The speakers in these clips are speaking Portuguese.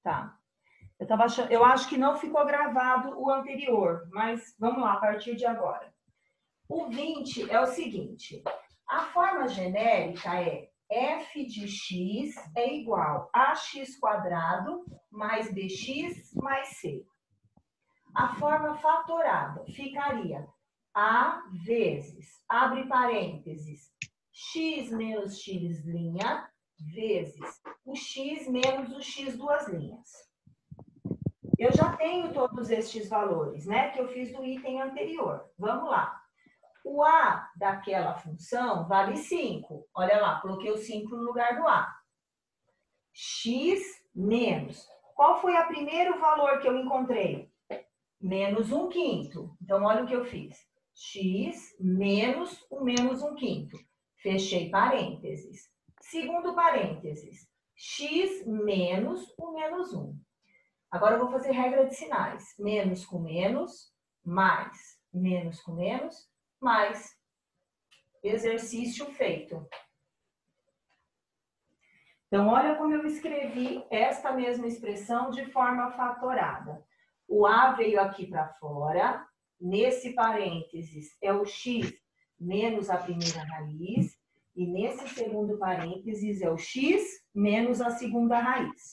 Tá. Eu acho que não ficou gravado o anterior, mas vamos lá, a partir de agora. O 20 é o seguinte, a forma genérica é f de x é igual a x quadrado mais bx mais c. A forma fatorada ficaria a vezes, abre parênteses, x menos x' vezes o x menos o x duas linhas. Eu já tenho todos estes valores, né? Que eu fiz do item anterior. Vamos lá. O a daquela função vale 5. Olha lá, coloquei o 5 no lugar do a. X menos. Qual foi o primeiro valor que eu encontrei? Menos 1/5. Então, olha o que eu fiz. X menos o menos 1/5. Fechei parênteses. Segundo parênteses. X menos o menos 1. Agora, eu vou fazer regra de sinais. Menos com menos, mais. Menos com menos, mais. Exercício feito. Então, olha como eu escrevi esta mesma expressão de forma fatorada. O a veio aqui para fora. Nesse parênteses é o x menos a primeira raiz. E nesse segundo parênteses é o x menos a segunda raiz.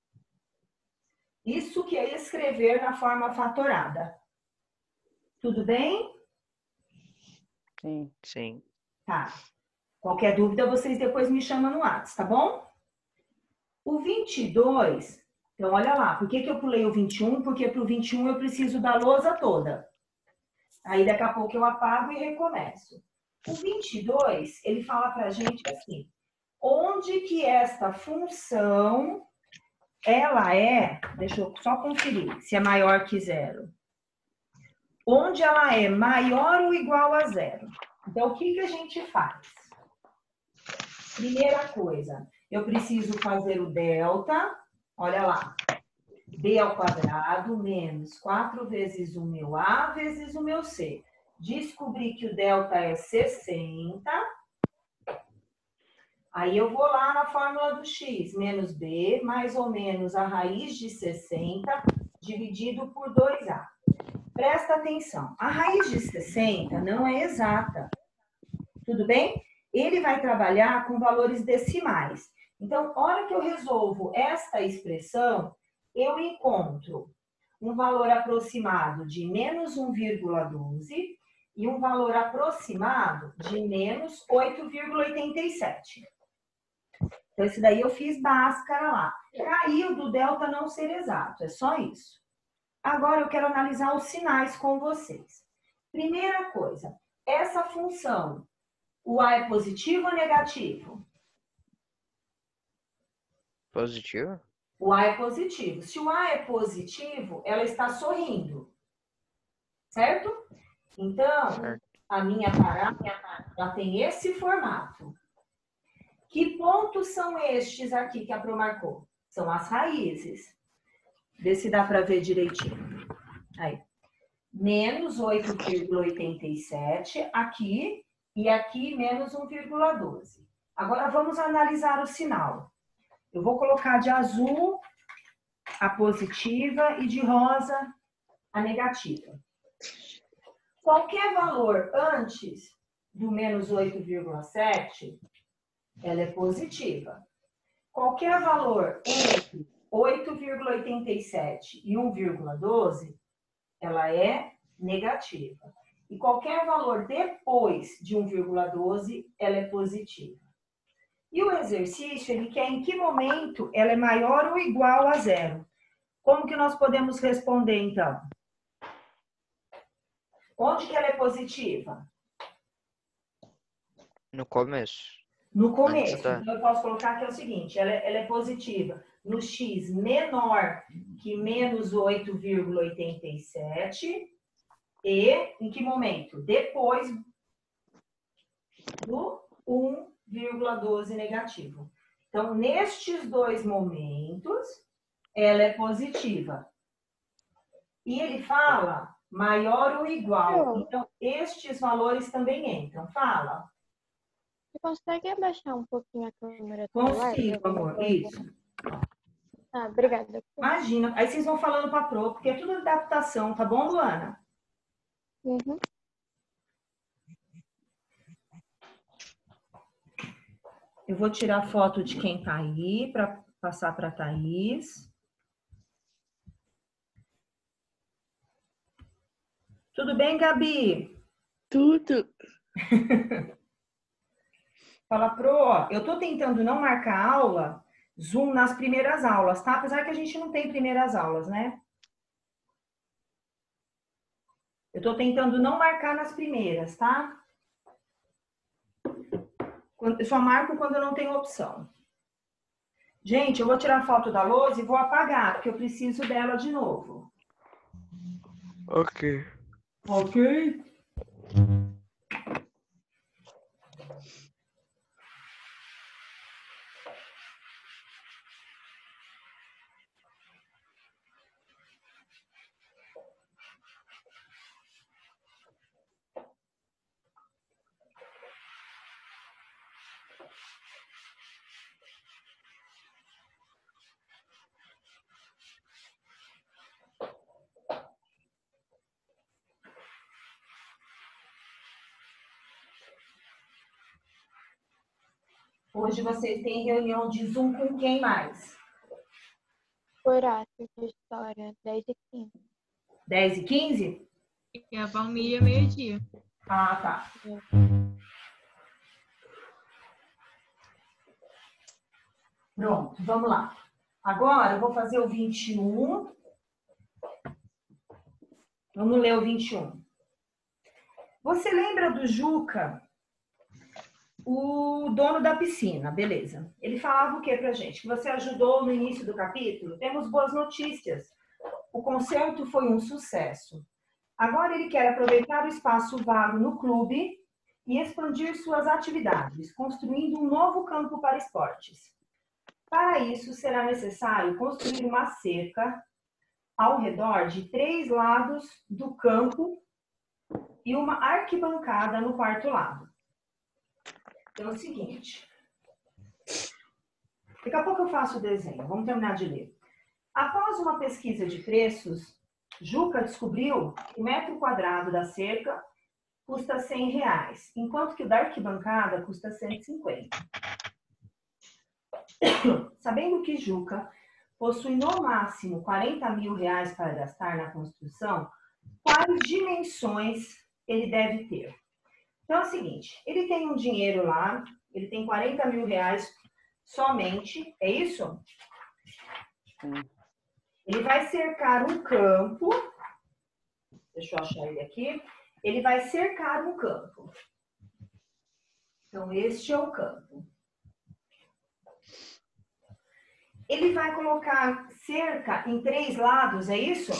Isso que é escrever na forma fatorada. Tudo bem? Sim. Sim. Tá. Qualquer dúvida, vocês depois me chamam no WhatsApp, tá bom? O 22, então olha lá, por que eu pulei o 21? Porque para o 21 eu preciso da lousa toda. Aí daqui a pouco eu apago e recomeço. O 22, ele fala pra gente assim, onde que esta função, ela é, deixa eu só conferir se é maior que 0. Onde ela é maior ou igual a 0. Então, o que a gente faz? Primeira coisa, eu preciso fazer o delta, olha lá, b ao quadrado menos 4 vezes o meu a vezes o meu c. Descobri que o delta é 60. Aí eu vou lá na fórmula do x, menos b, mais ou menos a raiz de 60, dividido por 2a. Presta atenção, a raiz de 60 não é exata, tudo bem? Ele vai trabalhar com valores decimais. Então, a hora que eu resolvo esta expressão, eu encontro um valor aproximado de menos 1,12 e um valor aproximado de menos 8,87. Então, esse daí eu fiz Bhaskara lá. Caiu do delta não ser exato, é só isso. Agora, eu quero analisar os sinais com vocês. Primeira coisa, essa função, o a é positivo ou negativo? Positivo? O a é positivo. Se o a é positivo, ela está sorrindo. Certo? Então, Certo. a minha parábola, ela tem esse formato. Que pontos são estes aqui que a Pro marcou? São as raízes. Vê se dá para ver direitinho. Aí. Menos 8,87 aqui e aqui menos 1,12. Agora vamos analisar o sinal. Eu vou colocar de azul a positiva e de rosa a negativa. Qualquer valor antes do menos 8,7, ela é positiva. Qualquer valor entre 8,87 e 1,12, ela é negativa. E qualquer valor depois de 1,12, ela é positiva. E o exercício, ele quer em que momento ela é maior ou igual a 0. Como que nós podemos responder, então? Onde que ela é positiva? No começo. No começo. Da... Então, eu posso colocar que é o seguinte, ela é positiva no x menor que menos 8,87 e em que momento? Depois do 1,12 negativo. Então, nestes dois momentos, ela é positiva. E ele fala maior ou igual. Então, estes valores também entram. Fala. Você consegue abaixar um pouquinho a câmera? Consigo, amor. Isso. Ah, obrigada. Imagina. Aí vocês vão falando para a Pro, porque é tudo adaptação, tá bom, Luana? Uhum. Eu vou tirar foto de quem tá aí para passar para a Thaís. Tudo bem, Gabi? Tudo. Fala, Pro, ó, eu tô tentando não marcar aula, Zoom nas primeiras aulas, tá? Apesar que a gente não tem primeiras aulas, né? Eu tô tentando não marcar nas primeiras, tá? Eu só marco quando eu não tenho opção. Gente, eu vou tirar a foto da lousa e vou apagar, porque eu preciso dela de novo. Ok. Ok? Hoje vocês têm reunião de Zoom com quem mais? Horácio de história, 10h15. 10h15? E a Valmíria, meio-dia. Ah, tá. Pronto, vamos lá. Agora eu vou fazer o 21. Vamos ler o 21. Você lembra do Juca? O dono da piscina, beleza. Ele falava o que pra gente? Que você ajudou no início do capítulo? Temos boas notícias. O concerto foi um sucesso. Agora ele quer aproveitar o espaço vago no clube e expandir suas atividades, construindo um novo campo para esportes. Para isso, será necessário construir uma cerca ao redor de 3 lados do campo e uma arquibancada no quarto lado. Então é o seguinte. Daqui a pouco eu faço o desenho. Vamos terminar de ler. Após uma pesquisa de preços, Juca descobriu que o metro quadrado da cerca custa R$100, enquanto que o da arquibancada custa 150. Sabendo que Juca possui no máximo R$40 mil para gastar na construção, quais dimensões ele deve ter? Então é o seguinte, ele tem um dinheiro lá, ele tem R$40 mil somente, é isso? Sim. Ele vai cercar um campo, deixa eu achar ele aqui, ele vai cercar um campo. Então este é o campo. Ele vai colocar cerca em 3 lados, é isso?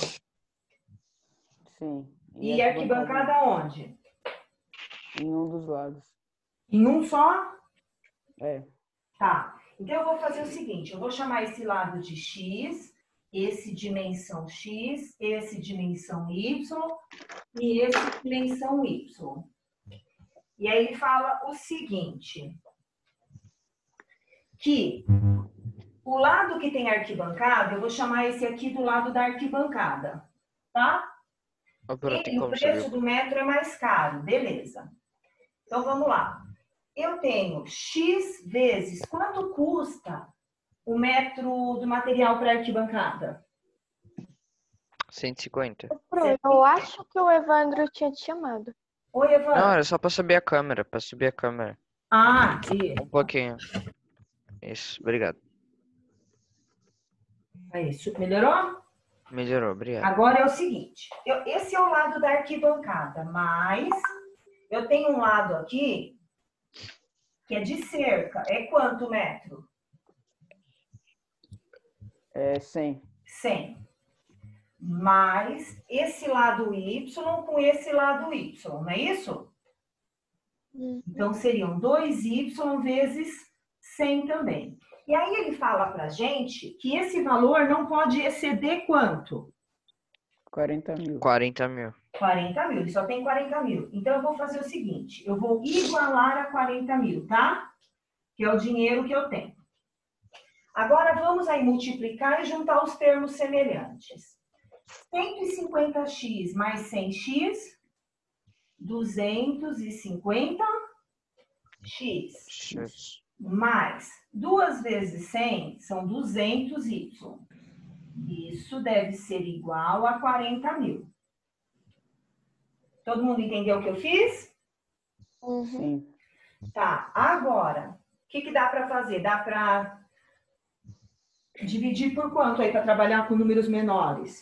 Sim. E arquibancada onde? Em um dos lados. Em um só? É. Tá. Então eu vou fazer o seguinte, eu vou chamar esse lado de X, esse dimensão X, esse dimensão Y e esse dimensão Y. E aí ele fala o seguinte, que o lado que tem arquibancada, eu vou chamar esse aqui do lado da arquibancada, tá? Oh, pronto, E o preço do metro é mais caro, beleza. Então vamos lá. Eu tenho X vezes quanto custa o metro do material para arquibancada? 150. Eu acho que o Evandro tinha te chamado. Oi, Evandro. Não, era só pra subir a câmera, Ah, e... Um pouquinho. Isso, obrigado. É isso, melhorou? Melhorou, obrigado. Agora é o seguinte, esse é o lado da arquibancada, mas eu tenho um lado aqui que é de cerca. É quanto metro? É 100. 100. Mais esse lado Y com esse lado Y, não é isso? Então seriam 2Y vezes 100 também. E aí ele fala pra gente que esse valor não pode exceder quanto? 40 mil. 40 mil. 40 mil, ele só tem 40 mil. Então eu vou fazer o seguinte, eu vou igualar a 40 mil, tá? Que é o dinheiro que eu tenho. Agora, vamos aí multiplicar e juntar os termos semelhantes. 150x mais 100x, 250x. X. Mais 2 vezes 100 são 200y. Isso deve ser igual a 40.000. Todo mundo entendeu o que eu fiz? Uhum. Sim. Tá, agora, o que dá para fazer? Dá para dividir por quanto aí para trabalhar com números menores?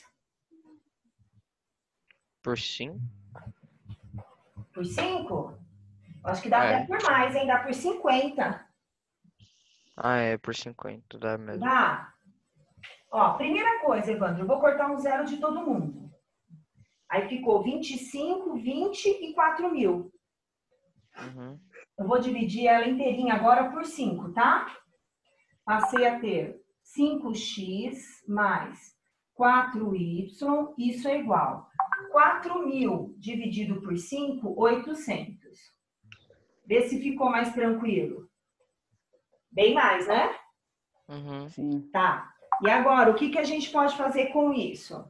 Por 5? Por 5? Acho que dá É. até por mais, hein? Dá por 50. Ah, é por 50, dá mesmo. Dá. Ó, primeira coisa, Evandro, eu vou cortar um zero de todo mundo. Aí ficou 25, 20 e 4.000. Uhum. Eu vou dividir ela inteirinha agora por 5, tá? Passei a ter 5x mais 4y, isso é igual. 4.000 dividido por 5, 800. Vê se ficou mais tranquilo. Bem mais, né? Uhum. Sim. Tá. E agora, o que a gente pode fazer com isso?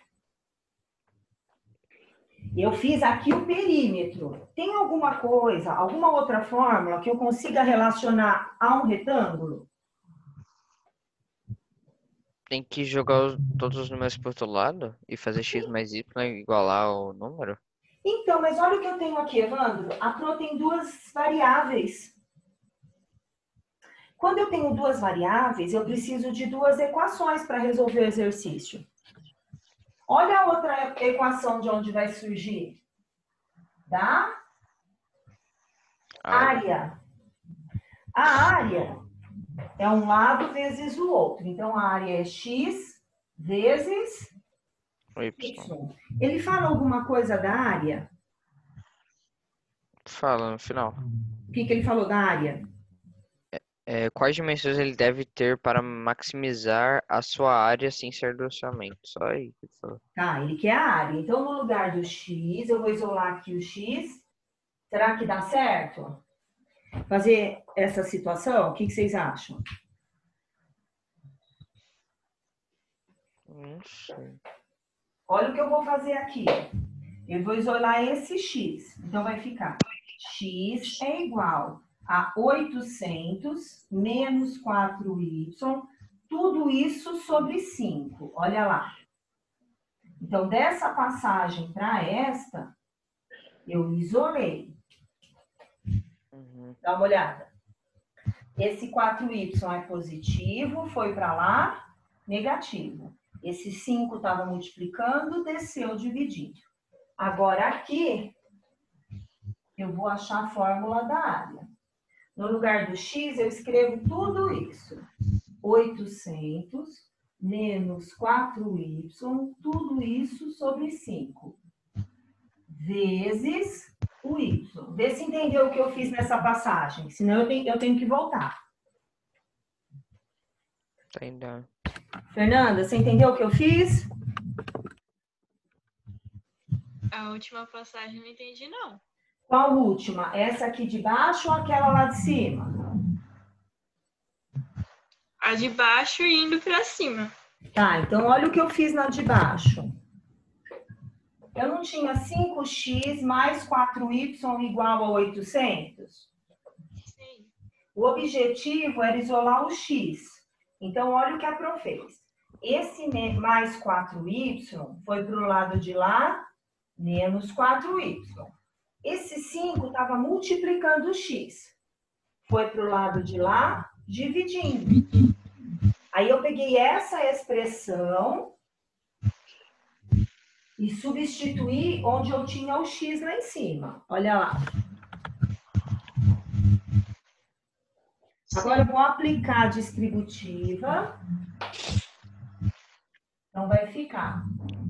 Eu fiz aqui o perímetro. Tem alguma coisa, alguma outra fórmula que eu consiga relacionar a um retângulo? Tem que jogar todos os números pro outro lado e fazer x mais y igualar o número? Então, mas olha o que eu tenho aqui, Evandro. A Pro tem duas variáveis. Quando eu tenho duas variáveis, eu preciso de duas equações para resolver o exercício. Olha a outra equação de onde vai surgir. Da área. A área é um lado vezes o outro. Então, a área é x vezes Y. y. Ele fala alguma coisa da área? Fala no final. O que ele falou da área? Quais dimensões ele deve ter para maximizar a sua área sem ser do orçamento? Só aí que ele falou. Tá, ele quer a área. Então, no lugar do x, eu vou isolar aqui o x. Será que dá certo fazer essa situação? O que vocês acham? Não sei. Olha o que eu vou fazer aqui. Eu vou isolar esse x. Então, vai ficar x é igual a 800 menos 4y, tudo isso sobre 5. Olha lá. Então, dessa passagem para esta, eu isolei. Uhum. Dá uma olhada. Esse 4y é positivo, foi para lá, negativo. Esse 5 estava multiplicando, desceu dividindo. Agora aqui, eu vou achar a fórmula da área. No lugar do x, eu escrevo tudo isso. 800 menos 4y, tudo isso sobre 5. Vezes o y. Vê se entendeu o que eu fiz nessa passagem, senão eu tenho que voltar. Tá ainda. Fernanda, você entendeu o que eu fiz? A última passagem eu não entendi, não. Qual última? Essa aqui de baixo ou aquela lá de cima? A de baixo indo pra cima. Tá, então olha o que eu fiz na de baixo. Eu não tinha 5x mais 4y igual a 800? Sim. O objetivo era isolar o x. Então, olha o que a Pro fez. Esse mais 4y foi para o lado de lá, menos 4y. Esse 5 estava multiplicando o x. Foi para o lado de lá, dividindo. Aí eu peguei essa expressão e substituí onde eu tinha o x lá em cima. Olha lá. Agora eu vou aplicar a distributiva. Então vai ficar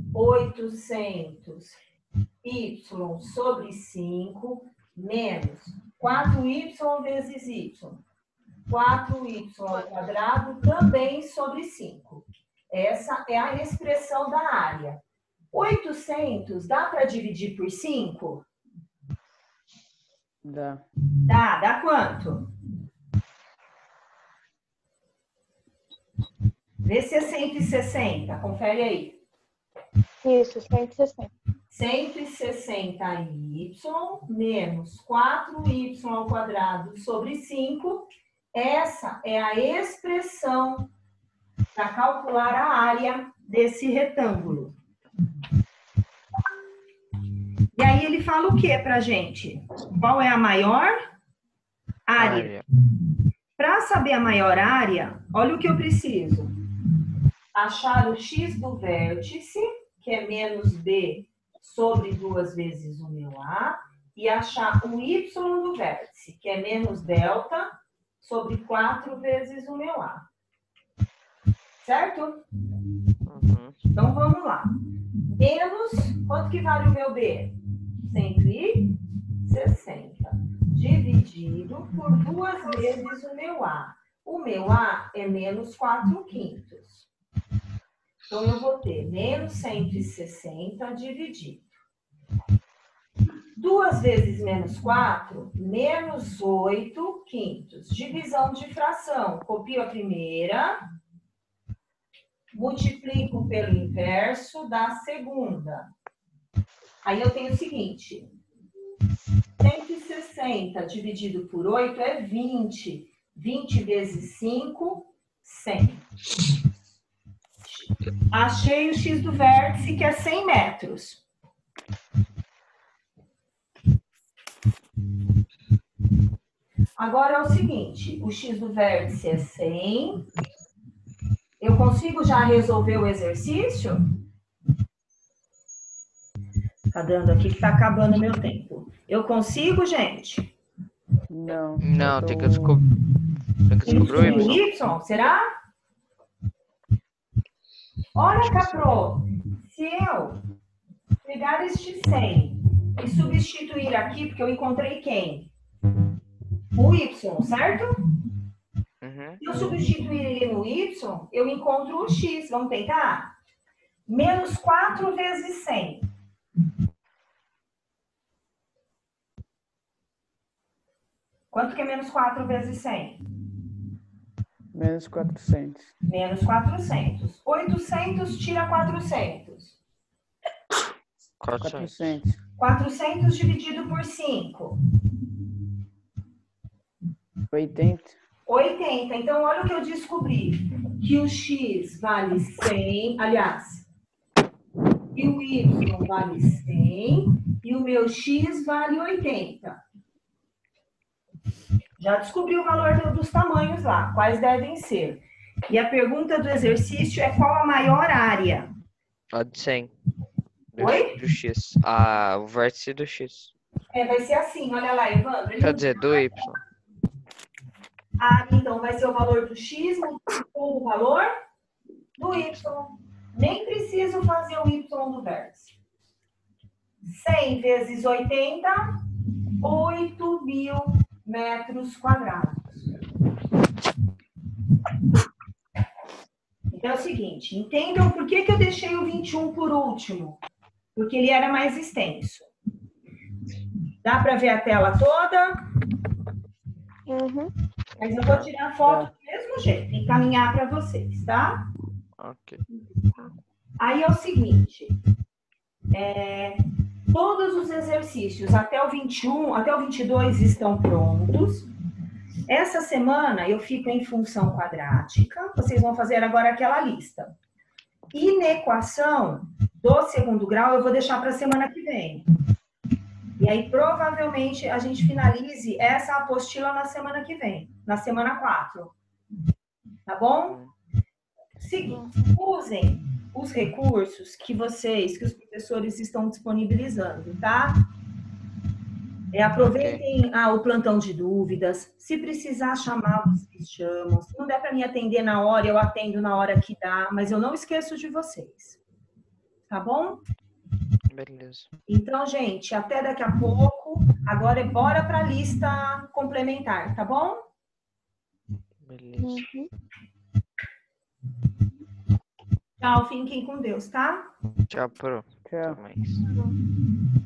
800y sobre 5 menos 4y vezes y. 4y ao quadrado também sobre 5. Essa é a expressão da área. 800 dá para dividir por 5? Dá. Dá quanto? Vê se é 160. Confere aí. Isso, 160. 160y menos 4y ao quadrado sobre 5. Essa é a expressão para calcular a área desse retângulo. E aí ele fala o que para a gente? Qual é a maior área? Para saber a maior área, olha o que eu preciso. Achar o x do vértice, que é menos b sobre 2 vezes o meu a, e achar o y do vértice, que é menos delta sobre 4 vezes o meu a. Certo? Uhum. Então, vamos lá. Menos, quanto que vale o meu b? 160. Dividido por 2 vezes o meu a. O meu a é menos 4/5. Então, eu vou ter menos 160 dividido. 2 vezes menos 4, menos 8/5. Divisão de fração. Copio a primeira. Multiplico pelo inverso da segunda. Aí eu tenho o seguinte. 160 dividido por 8 é 20. 20 vezes 5, 100. Achei o x do vértice, que é 100 metros. Agora é o seguinte, o x do vértice é 100. Eu consigo já resolver o exercício? Tá dando aqui que tá acabando o meu tempo. Eu consigo, gente? Não. Não, tem que descobrir o y. Y, será? Olha, Capro, se eu pegar este 100 e substituir aqui, porque eu encontrei quem? O y, certo? Uhum. Se eu substituir ele no y, eu encontro o x. Vamos tentar? Menos 4 vezes 100. Quanto que é menos 4 vezes 100? Menos 400. Menos 400. 800 tira 400. 400. 400 dividido por 5. 80. 80. Então, olha o que eu descobri. Que o x vale 100. Aliás, que o y vale 100 e o meu x vale 80. Já descobri o valor dos tamanhos lá, quais devem ser. E a pergunta do exercício é qual a maior área? A de 100. Oi? Do x. O vértice do x. Vai ser assim, olha lá, Evandro. Quer dizer, do y. Então vai ser o valor do x multiplicado o valor do y. Nem preciso fazer o y do vértice. 100 vezes 80, 8.000 metros quadrados. Então é o seguinte, entendam por que eu deixei o 21 por último? Porque ele era mais extenso. Dá para ver a tela toda? Uhum. Mas eu vou tirar a foto do mesmo jeito, encaminhar para vocês, tá? Ok. Aí é o seguinte, todos os exercícios até o 21, até o 22 estão prontos. Essa semana eu fico em função quadrática, vocês vão fazer agora aquela lista. Inequação do segundo grau eu vou deixar para a semana que vem. E aí provavelmente a gente finalize essa apostila na semana que vem, na semana 4. Tá bom? Seguinte, usem os recursos que os professores estão disponibilizando, tá? Aproveitem o plantão de dúvidas. Se precisar chamar, vocês chamam. Se não der para me atender na hora, eu atendo na hora que dá, mas eu não esqueço de vocês. Tá bom? Beleza. Então, gente, até daqui a pouco. Agora bora para a lista complementar, tá bom? Beleza. Uhum. Tchau, fiquem com Deus, tá? Tchau, Pro. Tchau. Até mais.